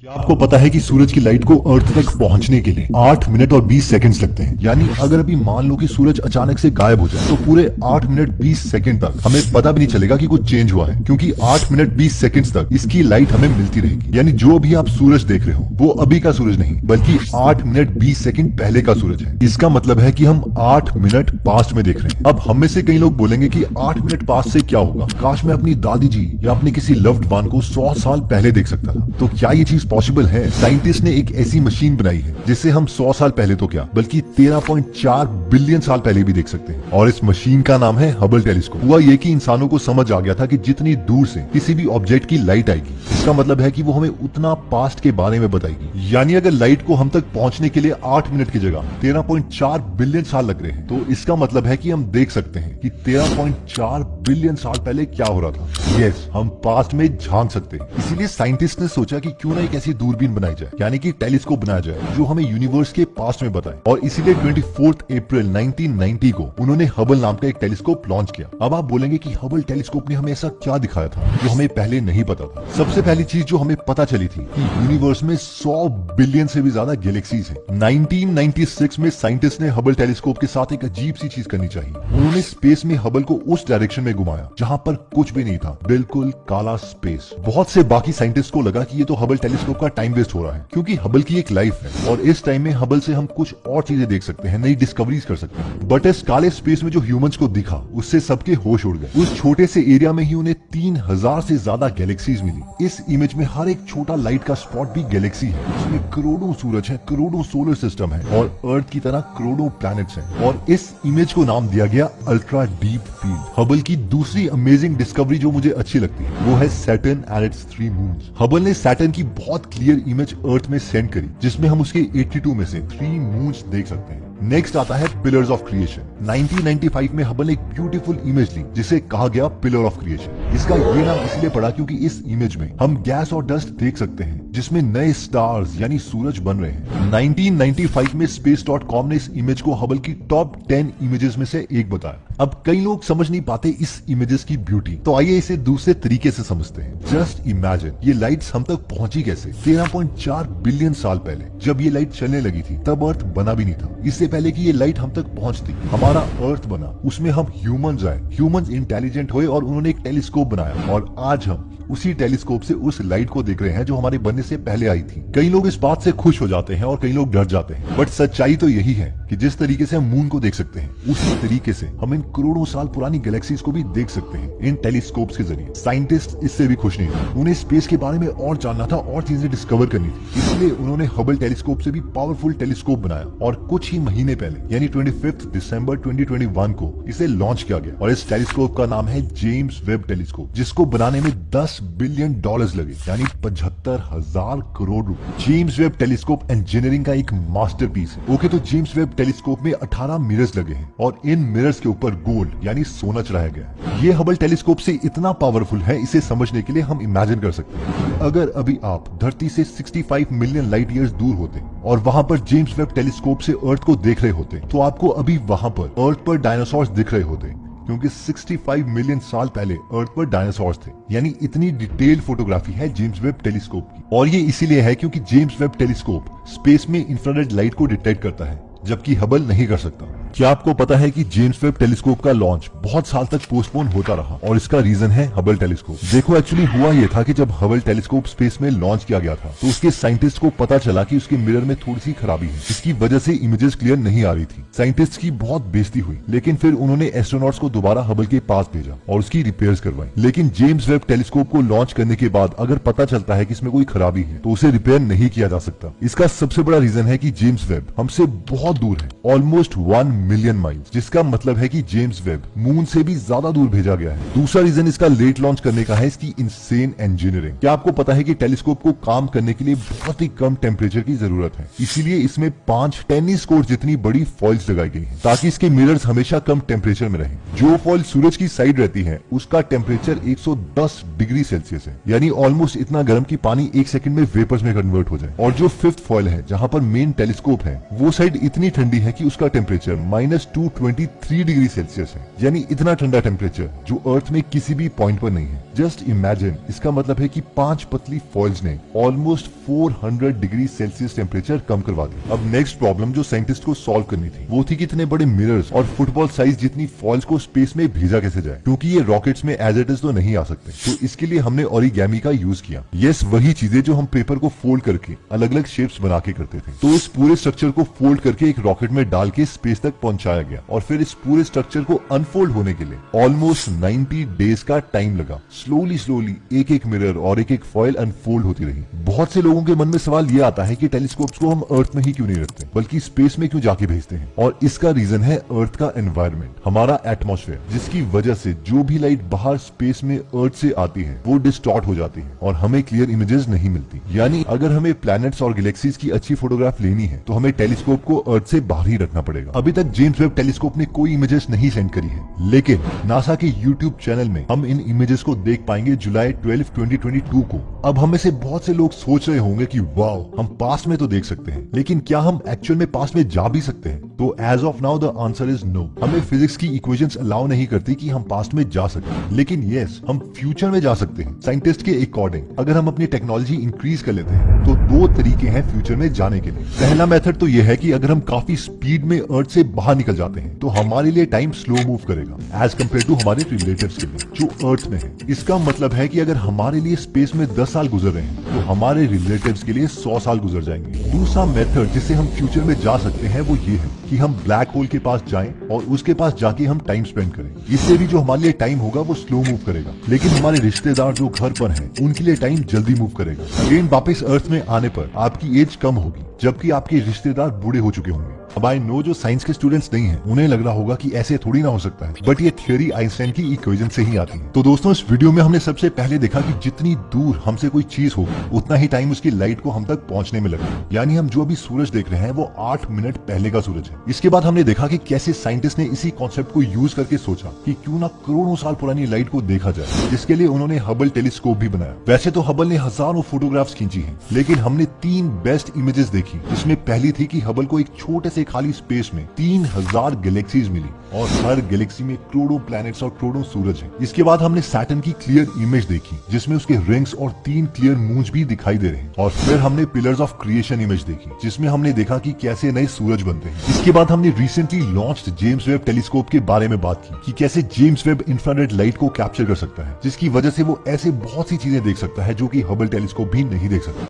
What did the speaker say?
क्या आपको पता है कि सूरज की लाइट को अर्थ तक पहुंचने के लिए 8 मिनट और 20 सेकंड्स लगते हैं। यानी अगर अभी मान लो कि सूरज अचानक से गायब हो जाए तो पूरे 8 मिनट 20 सेकंड तक हमें पता भी नहीं चलेगा कि कुछ चेंज हुआ है, क्योंकि 8 मिनट 20 सेकंड्स तक इसकी लाइट हमें मिलती रहेगी। यानी जो भी आप सूरज देख रहे हो वो अभी का सूरज नहीं बल्कि 8 मिनट 20 सेकंड पहले का सूरज है। इसका मतलब है कि हम 8 मिनट पास्ट में देख रहे हैं। अब हम में से कई लोग बोलेंगे कि 8 मिनट पास्ट से क्या होगा, काश मैं अपनी दादी जी या अपने किसी लव्ड वन को 100 साल पहले देख सकता था। तो क्या ये चीज पॉसिबल है? साइंटिस्ट ने एक ऐसी मशीन बनाई है जिससे हम 100 साल पहले तो क्या बल्कि 13.4 बिलियन साल पहले भी देख सकते हैं। और इस मशीन का नाम है हबल टेलीस्कोप। हुआ ये कि इंसानों को समझ आ गया था कि जितनी दूर से किसी भी ऑब्जेक्ट की लाइट आएगी, इसका मतलब है कि वो हमें उतना पास्ट के बारे में बताएगी। यानी अगर लाइट को हम तक पहुंचने के लिए 8 मिनट की जगह 13.4 बिलियन साल लग रहे हैं, तो इसका मतलब है कि हम देख सकते हैं कि 13.4 बिलियन साल पहले क्या हो रहा था। यस, हम पास्ट में झांक सकते हैं। इसीलिए साइंटिस्ट ने सोचा कि क्यों ना एक ऐसी दूरबीन बनाई जाए, यानी कि टेलीस्कोप बनाया जाए जो हमें यूनिवर्स के पास्ट में बताए। और इसीलिए 24 अप्रैल 1990 को उन्होंने हबल नाम का एक टेलीस्कोप लॉन्च किया। अब आप बोलेंगे कि हबल टेलीस्कोप ने हमें ऐसा क्या दिखाया था जो हमें पहले नहीं पता था। सबसे पहली चीज जो हमें पता चली थी कि यूनिवर्स में 100 बिलियन से भी ज्यादा गैलेक्सीज हैं। 1996 में साइंटिस्ट ने हबल टेलीस्कोप के साथ एक अजीब सी चीज करनी चाहिए। उन्होंने स्पेस में हबल को उस डायरेक्शन में घुमाया जहां पर कुछ भी नहीं था, बिल्कुल काला स्पेस। बहुत से बाकी साइंटिस्ट को लगा कि ये तो हबल टेलीस्कोप का टाइम वेस्ट हो रहा है, क्योंकि हबल की एक लाइफ है और इस टाइम में हबल से हम कुछ और चीजें देख सकते हैं, नई डिस्कवरीज कर सकते हैं। बट इस काले स्पेस में जो ह्यूमंस को दिखा उससे सबके होश उड़ गए। उस छोटे से एरिया में ही उन्हें 3000 से ज्यादा गैलेक्सीज मिली। इस इमेज में हर एक छोटा लाइट का स्पॉट भी गैलेक्सी है। उसमें करोड़ों सूरज हैं, करोड़ों सोलर सिस्टम है और अर्थ की तरह करोड़ों प्लैनेट्स हैं। और इस इमेज को नाम दिया गया अल्ट्रा डीप फील्ड। हबल की दूसरी अमेजिंग डिस्कवरी जो मुझे अच्छी लगती है वो है Saturn and its 3 moons. Hubble ने सैटर्न की बहुत क्लियर इमेज अर्थ में सेंड करी, जिसमें हम उसके 82 में से 3 मून्स देख सकते हैं। नेक्स्ट आता है पिलर्स ऑफ क्रिएशन। 1995 में हबल ने एक ब्यूटीफुल इमेज ली जिसे कहा गया पिलर ऑफ क्रिएशन। इसका ये नाम इसलिए पड़ा क्योंकि इस इमेज में हम गैस और डस्ट देख सकते हैं जिसमें नए स्टार्स यानी सूरज बन रहे हैं। 1995 में space.com ने इस इमेज को हबल की टॉप 10 इमेजेस में से एक बताया। अब कई लोग समझ नहीं पाते इस इमेजेस की ब्यूटी, तो आइए इसे दूसरे तरीके से समझते हैं। जस्ट इमेजिन ये लाइट्स हम तक पहुंची कैसे। 13.4 बिलियन साल पहले जब ये लाइट चलने लगी थी तब अर्थ बना भी नहीं था। इससे पहले कि ये लाइट हम तक पहुंचती हमारा अर्थ बना, उसमें हम ह्यूमंस आए। ह्यूमंस इंटेलिजेंट हुए और उन्होंने एक टेलीस्कोप बनाया और आज हम उसी टेलीस्कोप से उस लाइट को देख रहे हैं जो हमारे बनने से पहले आई थी। कई लोग इस बात से खुश हो जाते हैं और कई लोग डर जाते हैं, बट सच्चाई तो यही है कि जिस तरीके से हम मून को देख सकते हैं उसी तरीके से हम इन करोड़ों साल पुरानी गैलेक्सीज को भी देख सकते हैं इन टेलीस्कोप्स के जरिए। साइंटिस्ट इससे भी खुश नहीं थे, उन्हें स्पेस के बारे में और जानना था और चीजें डिस्कवर करनी थी। इसलिए उन्होंने हबल टेलीस्कोप से भी पावरफुल टेलीस्कोप बनाया और कुछ ही महीने पहले यानी 25 दिसंबर 2021 को इसे लॉन्च किया गया। और इस टेलीस्कोप का नाम है जेम्स वेब टेलीस्कोप, जिसको बनाने में 10 बिलियन डॉलर्स लगे यानी 75,000 करोड़ रुपए। जेम्स वेब टेलीस्कोप इंजीनियरिंग का एक मास्टरपीस है। ओके, तो जेम्स वेब टेलीस्कोप में 18 मिरर्स लगे हैं और इन मिरर्स के ऊपर गोल्ड यानी सोना चढ़ाया गया है। ये हबल टेलीस्कोप से इतना पावरफुल है, इसे समझने के लिए हम इमेजिन कर सकते हैं अगर अभी आप धरती से 65 मिलियन लाइट ईयर्स दूर होते और वहां पर जेम्स वेब टेलीस्कोप से अर्थ को देख रहे होते तो आपको अभी वहां पर अर्थ पर डायनासोर्स दिख रहे होते, क्योंकि 65 मिलियन साल पहले अर्थ पर डायनासोर्स थे। यानी इतनी डिटेल्ड फोटोग्राफी है जेम्स वेब टेलीस्कोप की। और ये इसीलिए है क्योंकि जेम्स वेब टेलीस्कोप स्पेस में इंफ्रारेड लाइट को डिटेक्ट करता है, जबकि हबल नहीं कर सकता। क्या आपको पता है कि जेम्स वेब टेलीस्कोप का लॉन्च बहुत साल तक पोस्टपोन होता रहा और इसका रीजन है हबल टेलीस्कोप। देखो, एक्चुअली हुआ ये था कि जब हबल टेलीस्कोप स्पेस में लॉन्च किया गया था तो उसके साइंटिस्ट को पता चला कि उसके मिरर में थोड़ी सी खराबी है, जिसकी वजह से इमेजेस क्लियर नहीं आ रही थी। साइंटिस्ट की बहुत बेइज्जती हुई, लेकिन फिर उन्होंने एस्ट्रोनॉट्स को दोबारा हबल के पास भेजा और उसकी रिपेयर्स करवाई। लेकिन जेम्स वेब टेलीस्कोप को लॉन्च करने के बाद अगर पता चलता है कि इसमें कोई खराबी है तो उसे रिपेयर नहीं किया जा सकता। इसका सबसे बड़ा रीजन है कि जेम्स वेब हमसे बहुत दूर है, ऑलमोस्ट 1 मिलियन माइल्स, जिसका मतलब है कि जेम्स वेब मून से भी ज्यादा दूर भेजा गया है। दूसरा रीजन इसका लेट लॉन्च करने का है इसकी इनसेन इंजीनियरिंग। क्या आपको पता है कि टेलीस्कोप को काम करने के लिए बहुत ही कम टेम्परेचर की जरूरत है, इसीलिए इसमें 5 टेनिस कोर्ट जितनी बड़ी फॉइल्स लगाई गई हैं ताकि इसके मिरर्स हमेशा कम टेम्परेचर में रहें। जो फॉइल सूरज की साइड रहती है उसका टेम्परेचर 110 डिग्री सेल्सियस है, यानी ऑलमोस्ट इतना गर्म कि पानी 1 सेकंड में वेपर्स में कन्वर्ट हो जाए। और जो 5th फॉइल है जहां पर मेन टेलीस्कोप है वो साइड इतनी ठंडी है कि उसका टेम्परेचर -223 डिग्री सेल्सियस है, यानी इतना ठंडा टेम्परेचर जो अर्थ में किसी भी पॉइंट पर नहीं है। जस्ट इमेजिन, इसका मतलब है कि 5 पतली फॉइल्स ने ऑलमोस्ट 400 डिग्री सेल्सियस टेम्परेचर कम करवा दिया। अब नेक्स्ट प्रॉब्लम जो साइंटिस्ट को सॉल्व करनी थी वो थी कि इतने बड़े मिरर्स और फुटबॉल साइज जितनी फॉइल्स को स्पेस में भेजा कैसे जाए, क्योंकि ये रॉकेट्स में एज इट इज तो नहीं आ सकते। तो इसके लिए हमने ओरिगेमी का यूज किया। यस, वही चीजें जो हम पेपर को फोल्ड करके अलग अलग शेप्स बना के करते थे। तो इस पूरे स्ट्रक्चर को फोल्ड करके एक रॉकेट में डाल के स्पेस तक पहुंचाया गया और फिर इस पूरे स्ट्रक्चर को अनफोल्ड होने के लिए ऑलमोस्ट 90 डेज का टाइम लगा। स्लोली एक एक मिरर और एक एक फॉइल अनफोल्ड होती रही। बहुत से लोगों के मन में सवाल ये आता है कि टेलीस्कोप्स को हम अर्थ में ही क्यों नहीं रखते बल्कि स्पेस में क्यों जाके भेजते हैं, और इसका रीजन है अर्थ का एनवायरनमेंट, हमारा एटमॉस्फेयर, जिसकी वजह से जो भी लाइट बाहर स्पेस में अर्थ से आती है वो डिस्टॉर्ट हो जाती है और हमें क्लियर इमेजेस नहीं मिलती। यानी अगर हमें प्लैनेट्स और गैलेक्सीज की अच्छी फोटोग्राफ लेनी है तो हमें टेलीस्कोप को अर्थ से बाहर ही रखना पड़ेगा। अभी तक जेम्स वेब टेलीस्कोप ने कोई इमेजेस नहीं सेंड करी है, लेकिन नासा के यूट्यूब चैनल में हम इन इमेजेस को देख पाएंगे जुलाई 12, 2022 को। अब हम में से बहुत से लोग सोच रहे होंगे कि वाओ, हम पास्ट में तो देख सकते हैं, लेकिन क्या हम एक्चुअल में पास्ट में जा भी सकते हैं? तो as of now the answer is no. हमें फिजिक्स की इक्वेशंस अलाउ नहीं करती कि हम पास्ट में जा सकते, लेकिन यस, हम फ्यूचर में जा सकते हैं। साइंटिस्ट के अकॉर्डिंग अगर हम अपनी टेक्नोलॉजी इंक्रीज कर लेते हैं तो 2 तरीके हैं फ्यूचर में जाने के लिए। पहला मेथड तो यह है कि अगर हम काफी स्पीड में अर्थ से बाहर निकल जाते हैं तो हमारे लिए टाइम स्लो मूव करेगा एज कम्पेयर टू हमारे रिलेटिव्स के लिए जो अर्थ में है। इसका मतलब है कि अगर हमारे लिए स्पेस में 10 साल गुजर रहे हैं तो हमारे रिलेटिव्स के लिए 100 साल गुजर जाएंगे। दूसरा मेथड जिससे हम फ्यूचर में जा सकते हैं वो ये है कि हम ब्लैक होल के पास जाएं और उसके पास जाके हम टाइम स्पेंड करें। इससे भी जो हमारे लिए टाइम होगा वो स्लो मूव करेगा, लेकिन हमारे रिश्तेदार जो घर पर हैं उनके लिए टाइम जल्दी मूव करेगा। अगेन वापस अर्थ में आने पर आपकी एज कम होगी जबकि आपके रिश्तेदार बूढ़े हो चुके होंगे। अब आई नो जो साइंस के स्टूडेंट्स नहीं हैं उन्हें लग रहा होगा कि ऐसे थोड़ी ना हो सकता है, बट ये थ्योरी आइंस्टाइन की इक्वेशन से ही आती है। तो दोस्तों, इस वीडियो में हमने सबसे पहले देखा कि जितनी दूर हमसे कोई चीज होगी उतना ही टाइम उसकी लाइट को हम तक पहुंचने में लगेगा। यानी हम जो अभी सूरज देख रहे हैं वो 8 मिनट पहले का सूरज है। इसके बाद हमने देखा कि कैसे साइंटिस्ट ने इसी कॉन्सेप्ट को यूज करके सोचा कि क्यों ना करोड़ों साल पुरानी लाइट को देखा जाए, जिसके लिए उन्होंने हबल टेलीस्कोप भी बनाया। वैसे तो हबल ने हजारों फोटोग्राफ्स खींची है, लेकिन हमने 3 बेस्ट इमेजेस देखी, जिसमें पहली थी कि हबल को एक छोटे से खाली स्पेस में 3000 गैलेक्सीज मिली और हर गैलेक्सी में करोड़ों प्लैनेट्स और करोड़ों सूरज हैं। इसके बाद हमने सैटर्न की क्लियर इमेज देखी जिसमें उसके रिंग्स और 3 क्लियर मून्स भी दिखाई दे रहे हैं। और फिर हमने पिलर्स ऑफ क्रिएशन इमेज देखी जिसमें हमने देखा कि कैसे नए सूरज बनते हैं। इसके बाद हमने recently launched James Webb telescope के बारे में बात की कि कैसे जेम्स वेब इंफ्रारेड लाइट को कैप्चर कर सकता है, जिसकी वजह से वो ऐसे बहुत सी चीजें देख सकता है जो कि हबल टेलीस्कोप भी नहीं देख सकता।